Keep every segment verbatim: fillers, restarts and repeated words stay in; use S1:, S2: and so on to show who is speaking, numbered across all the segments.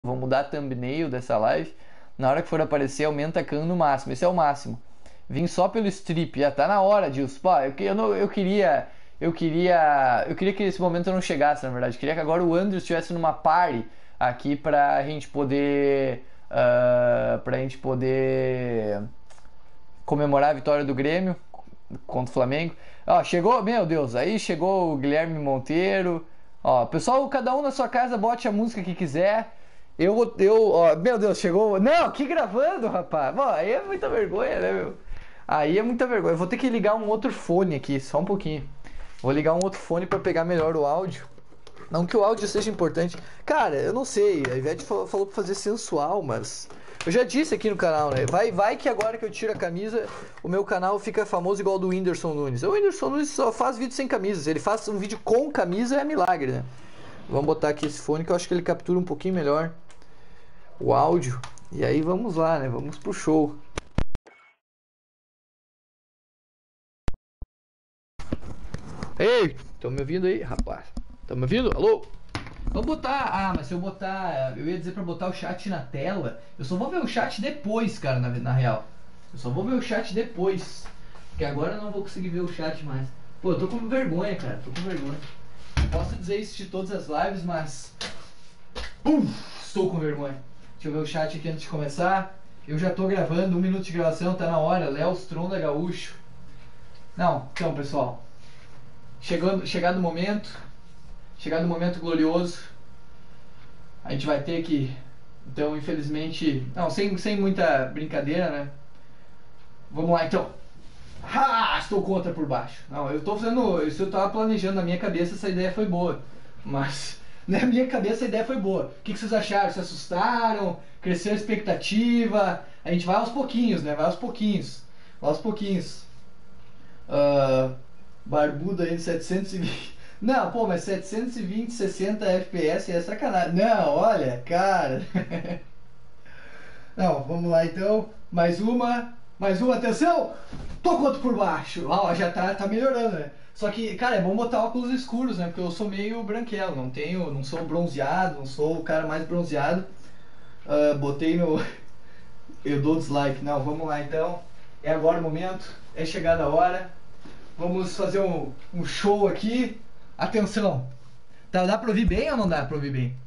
S1: Vou mudar a thumbnail dessa live. Na hora que for aparecer, aumenta a cam no máximo. Esse é o máximo. Vim só pelo strip. Já tá na hora, Dilson. Pô, eu, eu, não, eu queria. Eu queria. Eu queria que esse momento não chegasse, na verdade. Eu queria que agora o Andrew estivesse numa party aqui pra gente poder. Uh, pra gente poder comemorar a vitória do Grêmio contra o Flamengo. Ó, chegou, meu Deus, aí chegou o Guilherme Monteiro. Ó, pessoal, cada um na sua casa bote a música que quiser. Eu, eu, ó, meu Deus, chegou. Não, aqui gravando, rapaz. Bom, aí é muita vergonha, né, meu? Aí é muita vergonha. Eu vou ter que ligar um outro fone aqui, só um pouquinho. Vou ligar um outro fone pra pegar melhor o áudio. Não que o áudio seja importante. Cara, eu não sei. A Ivete falou, falou pra fazer sensual, mas. Eu já disse aqui no canal, né? Vai, vai que agora que eu tiro a camisa, o meu canal fica famoso igual o do Whindersson Nunes. O Whindersson Nunes só faz vídeo sem camisa. Se ele faz um vídeo com camisa, é milagre, né? Vamos botar aqui esse fone que eu acho que ele captura um pouquinho melhor o áudio. E aí vamos lá, né? Vamos pro show. Ei, estão me ouvindo aí, rapaz? Estão me ouvindo? Alô? Vamos botar... Ah, mas se eu botar... Eu ia dizer pra botar o chat na tela. Eu só vou ver o chat depois, cara, na, na real. Eu só vou ver o chat depois. Porque agora eu não vou conseguir ver o chat mais. Pô, eu tô com vergonha, cara. Tô com vergonha. Posso dizer isso de todas as lives, mas... Pum! Estou com vergonha. Deixa eu ver o chat aqui antes de começar. Eu já tô gravando, um minuto de gravação, tá na hora. Léo Stronda Gaúcho. Não, então, pessoal. Chegando, chegado o momento... Chegado o momento glorioso, a gente vai ter que, então, infelizmente, não, sem, sem muita brincadeira, né? Vamos lá, então. Ah, estou contra por baixo. Não, eu estou fazendo, isso eu tava planejando na minha cabeça, essa ideia foi boa, mas na minha cabeça a ideia foi boa. O que, que vocês acharam? Se assustaram? Cresceu a expectativa? A gente vai aos pouquinhos, né? Vai aos pouquinhos, vai aos pouquinhos. Uh, barbudo aí de setecentos e vinte. Não, pô, mas setecentos e vinte, sessenta F P S é sacanagem. Não, olha, cara. Não, vamos lá então. Mais uma. Mais uma, atenção! Tô contra por baixo. Ó, já tá, tá melhorando, né? Só que, cara, é bom botar óculos escuros, né? Porque eu sou meio branquelo. Não tenho, não sou bronzeado, não sou o cara mais bronzeado. Uh, botei no... Eu dou dislike. Não, vamos lá então. É agora o momento. É chegada a hora. Vamos fazer um, um show aqui. Atenção! Tá, dá pra ouvir bem ou não dá pra ouvir bem?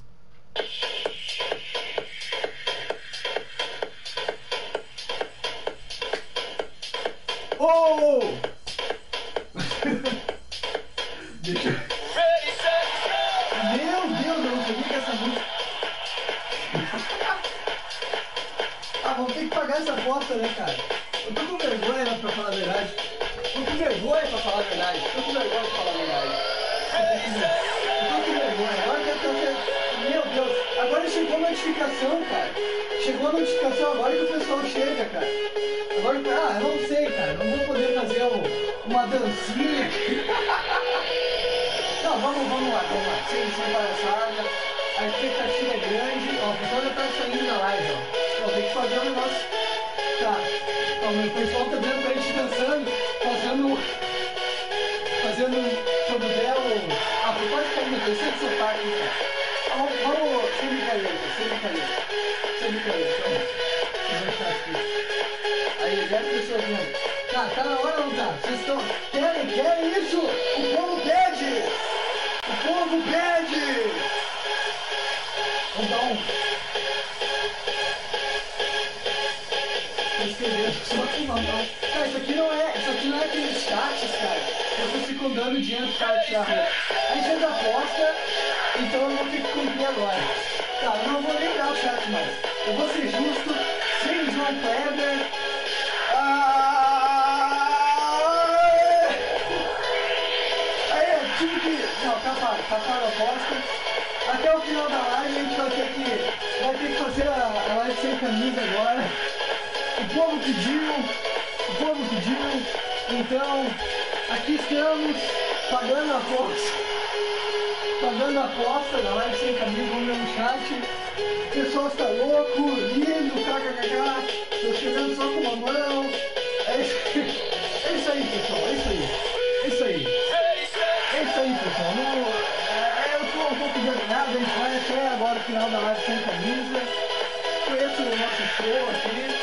S1: Oh! Deixa eu... Meu Deus, eu não sabia que essa música... Ah, vamos ter que pagar essa aposta, né, cara? Eu tô com vergonha, né, pra falar a verdade. Tô com vergonha pra falar a verdade. Tô com vergonha pra falar a verdade. Eu tô com vergonha. Agora que eu tô... Meu Deus, agora chegou a notificação, cara. Chegou a notificação agora que o pessoal chega, cara. Agora, ah, eu não sei, cara. Não vou poder fazer um, uma dancinha. Não, vamos, vamos lá, vamos lá. Sem, sem palhaçada. A expectativa é grande. Ó, o pessoal já tá saindo da live, ó. Ó, tem que fazer um negócio. Tá. Ó, o pessoal tá vendo pra gente dançando, fazendo... Fazendo um belo... Ah, você pode cair no terceiro do seu parque, cara. Ah, vamos, vamos... Sem brincadeira, sem brincadeira. Sem brincadeira, então. Vou deixar aqui. Aí, dez pessoas vendo. Tá, tá na hora ou não tá? Vocês estão... Querem, querem isso? O povo pede! O povo pede! Vamos dar um... Só que não, não. Cara, isso aqui não é... Isso aqui não é aqueles chats, cara. Vocês ficam dando dinheiro pro cara tirar a roupa. A gente fez aposta, então eu vou ter que cumprir agora. Tá, eu não vou nem dar o chat mais. Eu vou ser justo, sem John Kleber. Ah... Aí, eu tive que... Não, tá pago, tá pago a aposta. Até o final da live a gente vai ter que... Vai ter que fazer a, a live sem camisa agora. O povo pediu, o povo pediu, então... Aqui estamos, pagando a aposta, pagando a aposta da live sem camisa, vamos ver no chat. O pessoal está louco, lindo, kkkk, tô chegando só com uma mão. É isso aí, é isso aí, pessoal, é isso aí, é isso aí. É isso aí, pessoal. Não, é, eu tô um pouco vergonhado, a gente vai até agora o final da live sem camisa. Conheço o nosso show aqui.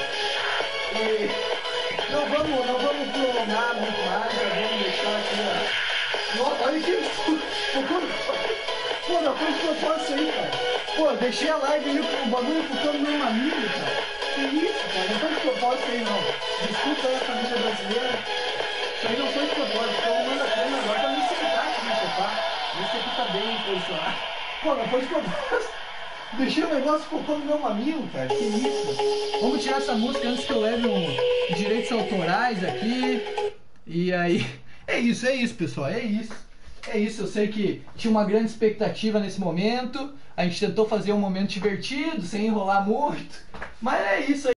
S1: E não vamos, não vamos prolongar muito mais, já vamos deixar aqui, ó. Nossa, olha que absurdo. Pô, não foi de propósito aí, cara. Pô, deixei a live ali com o bagulho focando no meu mamilo, cara. Que isso, cara? Não foi de propósito aí, não. Desculpa aí a família brasileira. Isso aí não foi de propósito. Estou arrumando a cama agora pra me sentar aqui no sofá. Ver se aqui tá bem posicionado. Pô, não foi de propósito. Deixei o negócio focando no meu mamilo, cara. Que isso? Vamos tirar essa música antes que eu leve um direitos autorais aqui. E aí... É isso, é isso, pessoal. É isso. É isso, eu sei que tinha uma grande expectativa nesse momento. A gente tentou fazer um momento divertido, sem enrolar muito. Mas é isso aí.